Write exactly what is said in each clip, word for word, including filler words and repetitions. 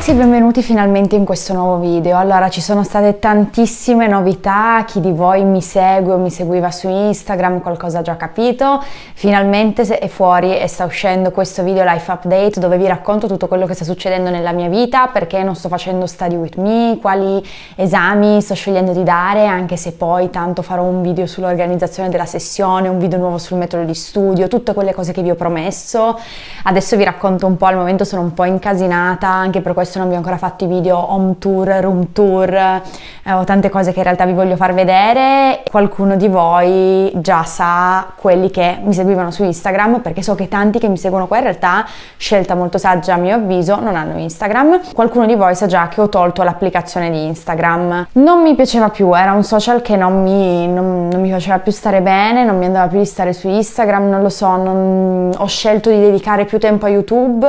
ragazzi, benvenuti finalmente in questo nuovo video. Allora, ci sono state tantissime novità, chi di voi mi segue o mi seguiva su Instagram qualcosa ha già capito. Finalmente è fuori e sta uscendo questo video life update dove vi racconto tutto quello che sta succedendo nella mia vita, perché non sto facendo study with me, quali esami sto scegliendo di dare, anche se poi tanto farò un video sull'organizzazione della sessione, un video nuovo sul metodo di studio, tutte quelle cose che vi ho promesso. Adesso vi racconto un po', al momento sono un po' incasinata, anche per questo non vi ho ancora fatto i video home tour, room tour, eh, ho tante cose che in realtà vi voglio far vedere. Qualcuno di voi già sa, quelli che mi seguivano su Instagram, perché so che tanti che mi seguono qua in realtà, scelta molto saggia a mio avviso, non hanno Instagram. Qualcuno di voi sa già che ho tolto l'applicazione di Instagram. Non mi piaceva più, era un social che non mi, non, non mi faceva più stare bene, non mi andava più di stare su Instagram, non lo so, non, ho scelto di dedicare più tempo a YouTube,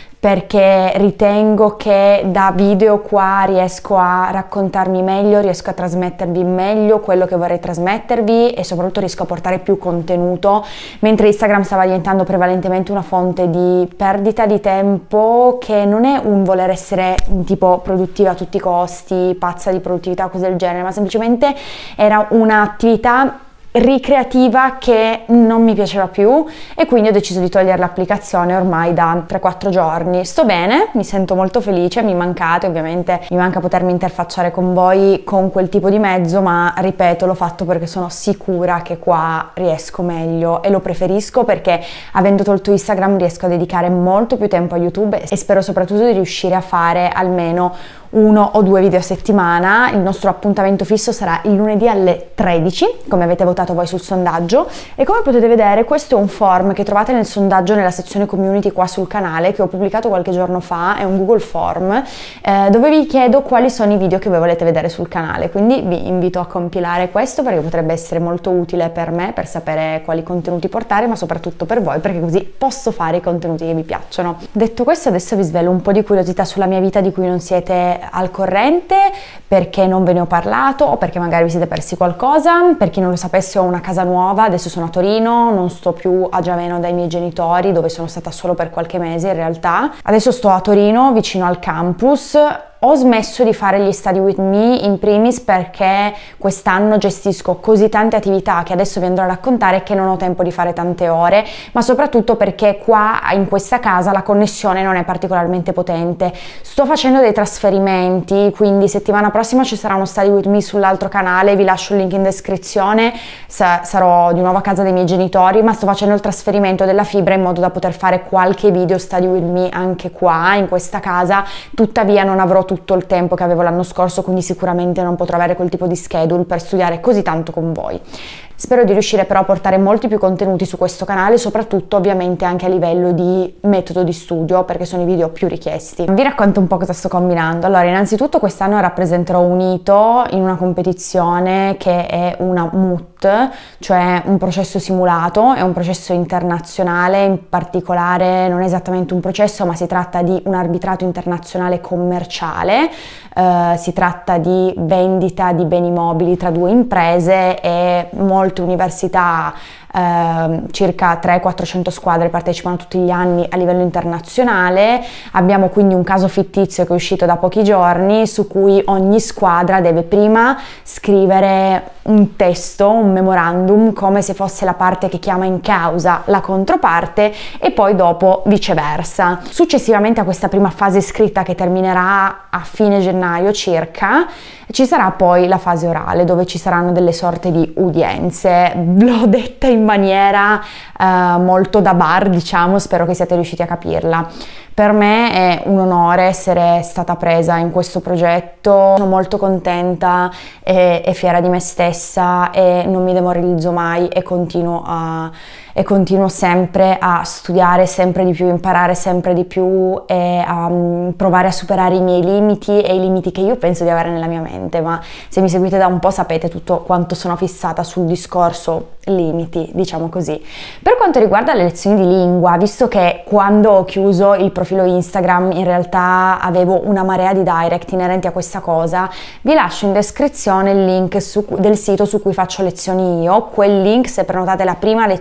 perché ritengo che da video qua riesco a raccontarmi meglio, riesco a trasmettervi meglio quello che vorrei trasmettervi e soprattutto riesco a portare più contenuto, mentre Instagram stava diventando prevalentemente una fonte di perdita di tempo, che non è un voler essere tipo produttiva a tutti i costi, pazza di produttività o cose del genere, ma semplicemente era un'attività ricreativa che non mi piaceva più e quindi ho deciso di togliere l'applicazione ormai da tre quattro giorni. Sto bene, mi sento molto felice, mi mancate, ovviamente mi manca potermi interfacciare con voi con quel tipo di mezzo, ma ripeto, l'ho fatto perché sono sicura che qua riesco meglio e lo preferisco, perché avendo tolto Instagram riesco a dedicare molto più tempo a YouTube e spero soprattutto di riuscire a fare almeno uno o due video a settimana. Il nostro appuntamento fisso sarà il lunedì alle tredici, come avete votato voi sul sondaggio, e come potete vedere questo è un form che trovate nel sondaggio nella sezione community qua sul canale, che ho pubblicato qualche giorno fa. È un Google Form eh, dove vi chiedo quali sono i video che voi volete vedere sul canale, quindi vi invito a compilare questo perché potrebbe essere molto utile per me, per sapere quali contenuti portare, ma soprattutto per voi, perché così posso fare i contenuti che vi piacciono. Detto questo, adesso vi svelo un po' di curiosità sulla mia vita di cui non siete al corrente, perché non ve ne ho parlato o perché magari vi siete persi qualcosa. Per chi non lo sapesse, ho una casa nuova, adesso sono a Torino, non sto più a Giaveno dai miei genitori, dove sono stata solo per qualche mese in realtà. Adesso sto a Torino, vicino al campus. Ho smesso di fare gli study with me, in primis perché quest'anno gestisco così tante attività che adesso vi andrò a raccontare che non ho tempo di fare tante ore, ma soprattutto perché qua in questa casa la connessione non è particolarmente potente. Sto facendo dei trasferimenti, quindi settimana prossima ci sarà uno study with me sull'altro canale, vi lascio il link in descrizione. Sa- sarò di nuovo a casa dei miei genitori, ma sto facendo il trasferimento della fibra in modo da poter fare qualche video study with me anche qua in questa casa. Tuttavia non avrò tutto il tempo che avevo l'anno scorso, quindi sicuramente non potrò avere quel tipo di schedule per studiare così tanto con voi. Spero di riuscire però a portare molti più contenuti su questo canale, soprattutto ovviamente anche a livello di metodo di studio, perché sono i video più richiesti. Vi racconto un po' cosa sto combinando. Allora, innanzitutto quest'anno rappresenterò UNITO in una competizione che è una M U T, cioè un processo simulato, è un processo internazionale, in particolare non è esattamente un processo, ma si tratta di un arbitrato internazionale commerciale. Uh, si tratta di vendita di beni mobili tra due imprese e molte università, Uh, circa trecento quattrocento squadre partecipano tutti gli anni a livello internazionale. Abbiamo quindi un caso fittizio che è uscito da pochi giorni, su cui ogni squadra deve prima scrivere un testo, un memorandum, come se fosse la parte che chiama in causa la controparte, e poi dopo viceversa. Successivamente a questa prima fase scritta, che terminerà a fine gennaio circa, ci sarà poi la fase orale, dove ci saranno delle sorte di udienze. L'ho detta in maniera uh, molto da bar, diciamo, spero che siate riusciti a capirla. Per me è un onore essere stata presa in questo progetto, sono molto contenta e, e fiera di me stessa e non mi demoralizzo mai e continuo, a, e continuo sempre a studiare sempre di più, imparare sempre di più e a um, provare a superare i miei limiti e i limiti che io penso di avere nella mia mente, ma se mi seguite da un po' sapete tutto quanto sono fissata sul discorso limiti, diciamo così. Per quanto riguarda le lezioni di lingua, visto che quando ho chiuso il profilo Instagram in realtà avevo una marea di direct inerenti a questa cosa, vi lascio in descrizione il link su, del sito su cui faccio lezioni io. Quel link, se prenotate la prima lezione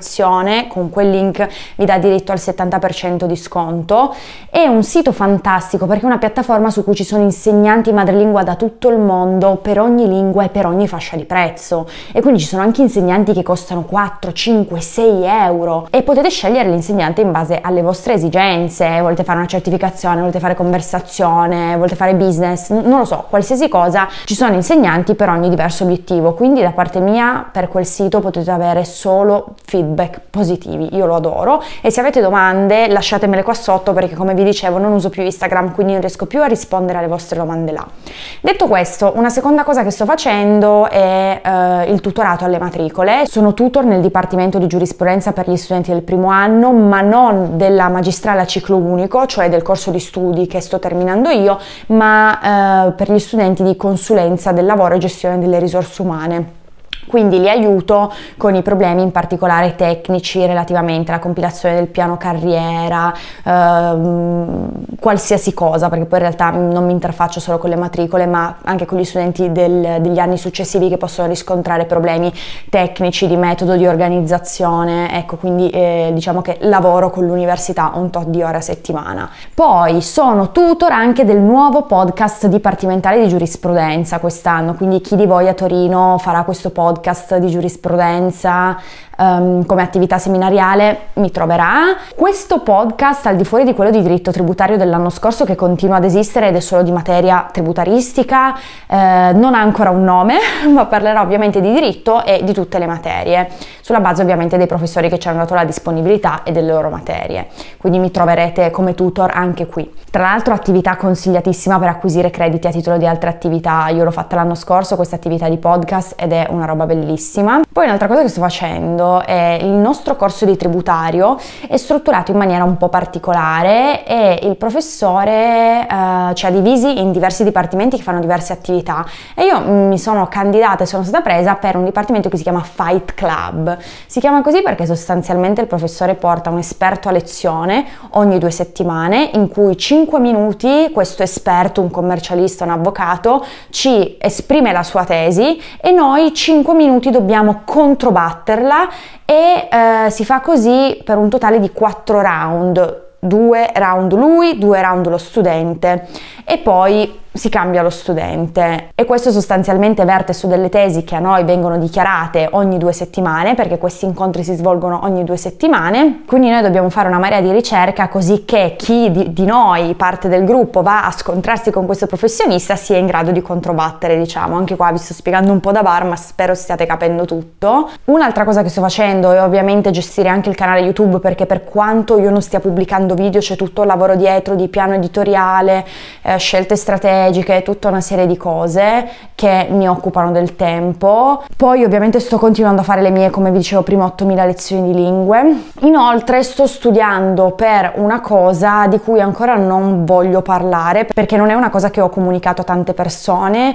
descrizione, con quel link vi dà diritto al settanta per cento di sconto. È un sito fantastico perché è una piattaforma su cui ci sono insegnanti madrelingua da tutto il mondo, per ogni lingua e per ogni fascia di prezzo, e quindi ci sono anche insegnanti che costano quattro, cinque, sei euro e potete scegliere l'insegnante in base alle vostre esigenze. Volete fare una certificazione, volete fare conversazione, volete fare business, non lo so, qualsiasi cosa, ci sono insegnanti per ogni diverso obiettivo, quindi da parte mia per quel sito potete avere solo feedback positivi, io lo adoro. E se avete domande lasciatemele qua sotto, perché come vi dicevo non uso più Instagram, quindi non riesco più a rispondere alle vostre domande là. Detto questo, una seconda cosa che sto facendo è eh, il tutorato alle matricole. Sono tutor nel Dipartimento di Giurisprudenza per gli studenti del primo anno, ma non della magistrale a ciclo unico, cioè del corso di studi che sto terminando io, ma eh, per gli studenti di consulenza del lavoro e gestione delle risorse umane. Quindi li aiuto con i problemi in particolare tecnici relativamente alla compilazione del piano carriera, ehm, qualsiasi cosa, perché poi in realtà non mi interfaccio solo con le matricole, ma anche con gli studenti del, degli anni successivi che possono riscontrare problemi tecnici, di metodo, di organizzazione. Ecco, quindi eh, diciamo che lavoro con l'università un tot di ore a settimana. Poi sono tutor anche del nuovo podcast dipartimentale di giurisprudenza quest'anno, quindi chi di voi a Torino farà questo podcast di giurisprudenza um, come attività seminariale mi troverà. Questo podcast, al di fuori di quello di diritto tributario dell'anno scorso, che continua ad esistere ed è solo di materia tributaristica, eh, non ha ancora un nome, ma parlerà ovviamente di diritto e di tutte le materie, sulla base ovviamente dei professori che ci hanno dato la disponibilità e delle loro materie, quindi mi troverete come tutor anche qui. Tra l'altro attività consigliatissima per acquisire crediti a titolo di altre attività. Io l'ho fatta l'anno scorso questa attività di podcast ed è una roba bellissima. Poi un'altra cosa che sto facendo è il nostro corso di tributario è strutturato in maniera un po' particolare e il professore eh, ci ha divisi in diversi dipartimenti che fanno diverse attività, e io mi sono candidata e sono stata presa per un dipartimento che si chiama Fight Club. Si chiama così perché sostanzialmente il professore porta un esperto a lezione ogni due settimane, in cui cinque minuti questo esperto, un commercialista, un avvocato, ci esprime la sua tesi e noi cinque minuti dobbiamo controbatterla, e eh, si fa così per un totale di quattro round, due round lui, due round lo studente, e poi si cambia lo studente. E questo sostanzialmente verte su delle tesi che a noi vengono dichiarate ogni due settimane, perché questi incontri si svolgono ogni due settimane, quindi noi dobbiamo fare una marea di ricerca così che chi di, di noi, parte del gruppo, va a scontrarsi con questo professionista sia in grado di controbattere, diciamo. Anche qua vi sto spiegando un po' da bar, ma spero stiate capendo tutto. Un'altra cosa che sto facendo è ovviamente gestire anche il canale YouTube, perché per quanto io non stia pubblicando video c'è tutto il lavoro dietro di piano editoriale, eh, scelte strategiche, tutta una serie di cose che mi occupano del tempo. Poi ovviamente sto continuando a fare le mie, come vi dicevo prima, ottomila lezioni di lingue. Inoltre sto studiando per una cosa di cui ancora non voglio parlare, perché non è una cosa che ho comunicato a tante persone,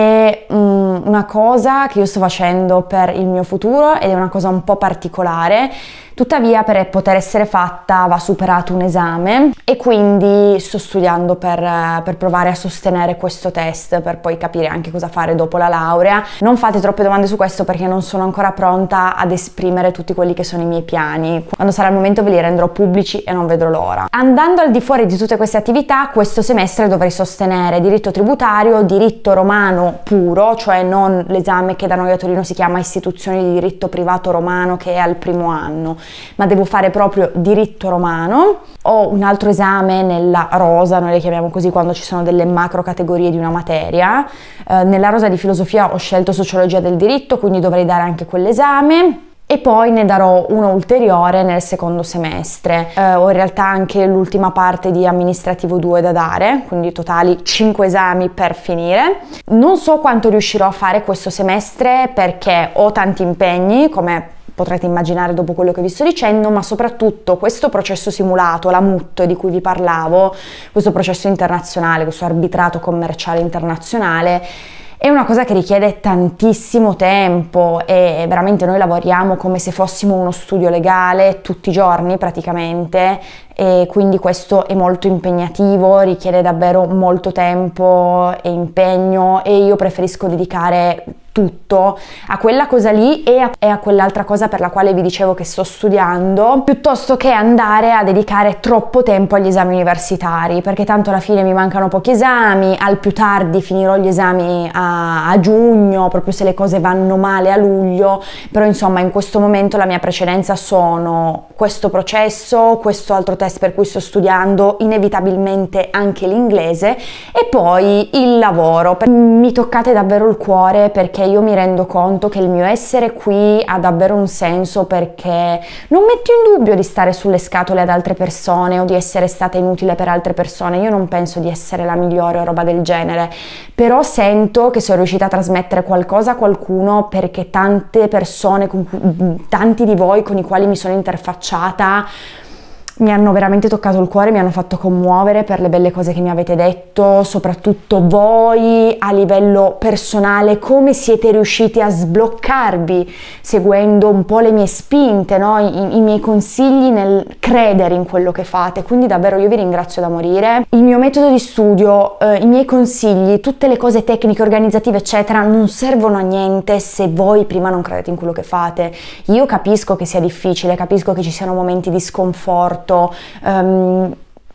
è um, una cosa che io sto facendo per il mio futuro ed è una cosa un po' particolare. Tuttavia, per poter essere fatta va superato un esame, e quindi sto studiando per, per provare a sostenere questo test, per poi capire anche cosa fare dopo la laurea. Non fate troppe domande su questo, perché non sono ancora pronta ad esprimere tutti quelli che sono i miei piani. Quando sarà il momento ve li renderò pubblici e non vedrò l'ora. Andando al di fuori di tutte queste attività, questo semestre dovrei sostenere diritto tributario, diritto romano puro, cioè non l'esame che da noi a Torino si chiama istituzioni di diritto privato romano, che è al primo anno, ma devo fare proprio diritto romano. Ho un altro esame nella rosa, noi le chiamiamo così quando ci sono delle macro categorie di una materia. Eh, nella rosa di filosofia ho scelto sociologia del diritto, quindi dovrei dare anche quell'esame. E poi ne darò uno ulteriore nel secondo semestre. Eh, ho in realtà anche l'ultima parte di amministrativo due da dare, quindi totali cinque esami per finire. Non so quanto riuscirò a fare questo semestre, perché ho tanti impegni, come potrete immaginare dopo quello che vi sto dicendo, ma soprattutto questo processo simulato, la M U T di cui vi parlavo, questo processo internazionale, questo arbitrato commerciale internazionale, è una cosa che richiede tantissimo tempo, e veramente noi lavoriamo come se fossimo uno studio legale tutti i giorni praticamente, e quindi questo è molto impegnativo, richiede davvero molto tempo e impegno e io preferisco dedicare tutto a quella cosa lì e a, e a quell'altra cosa per la quale vi dicevo che sto studiando, piuttosto che andare a dedicare troppo tempo agli esami universitari, perché tanto alla fine mi mancano pochi esami, al più tardi finirò gli esami a, a giugno, proprio se le cose vanno male a luglio, però insomma in questo momento la mia precedenza sono questo processo, questo altro test per cui sto studiando, inevitabilmente anche l'inglese e poi il lavoro. Mi toccate davvero il cuore perché io mi rendo conto che il mio essere qui ha davvero un senso, perché non metto in dubbio di stare sulle scatole ad altre persone o di essere stata inutile per altre persone, io non penso di essere la migliore o roba del genere, però sento che sono riuscita a trasmettere qualcosa a qualcuno perché tante persone, con cui, tanti di voi con i quali mi sono interfacciata mi hanno veramente toccato il cuore, mi hanno fatto commuovere per le belle cose che mi avete detto, soprattutto voi a livello personale, come siete riusciti a sbloccarvi seguendo un po' le mie spinte, no? I, i miei consigli nel credere in quello che fate, quindi davvero io vi ringrazio da morire. Il mio metodo di studio, eh, i miei consigli, tutte le cose tecniche, organizzative eccetera non servono a niente se voi prima non credete in quello che fate. Io capisco che sia difficile, capisco che ci siano momenti di sconforto. Um,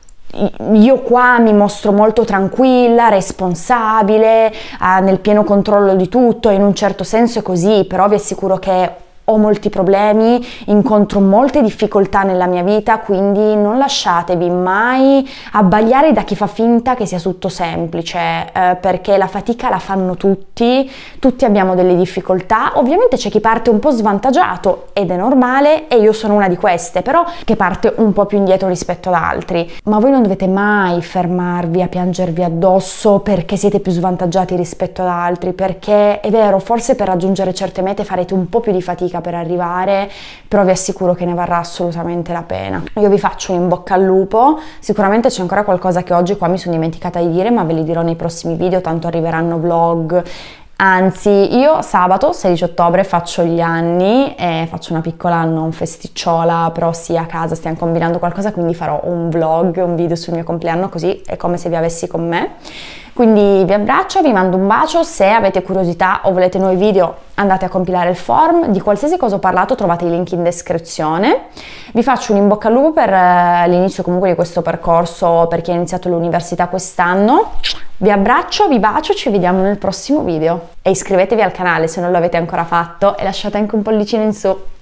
io qua mi mostro molto tranquilla, responsabile, uh, nel pieno controllo di tutto, in un certo senso è così, però vi assicuro che ho molti problemi, incontro molte difficoltà nella mia vita, quindi non lasciatevi mai abbagliare da chi fa finta che sia tutto semplice, eh, perché la fatica la fanno tutti, tutti abbiamo delle difficoltà, ovviamente c'è chi parte un po' svantaggiato ed è normale e io sono una di queste, però che parte un po' più indietro rispetto ad altri, ma voi non dovete mai fermarvi a piangervi addosso perché siete più svantaggiati rispetto ad altri, perché è vero, forse per raggiungere certe mete farete un po' più di fatica per arrivare, però vi assicuro che ne varrà assolutamente la pena. Io vi faccio un in bocca al lupo, sicuramente c'è ancora qualcosa che oggi qua mi sono dimenticata di dire, ma ve li dirò nei prossimi video, tanto arriveranno vlog. Anzi, io sabato sedici ottobre faccio gli anni e faccio una piccola non festicciola, però sì, a casa stiamo combinando qualcosa, quindi farò un vlog, un video sul mio compleanno, così è come se vi avessi con me. Quindi vi abbraccio, vi mando un bacio, se avete curiosità o volete nuovi video andate a compilare il form, di qualsiasi cosa ho parlato trovate i link in descrizione. Vi faccio un in bocca al lupo per eh, l'inizio comunque di questo percorso per chi ha iniziato l'università quest'anno. Vi abbraccio, vi bacio, ci vediamo nel prossimo video e iscrivetevi al canale se non l'avete ancora fatto e lasciate anche un pollicino in su.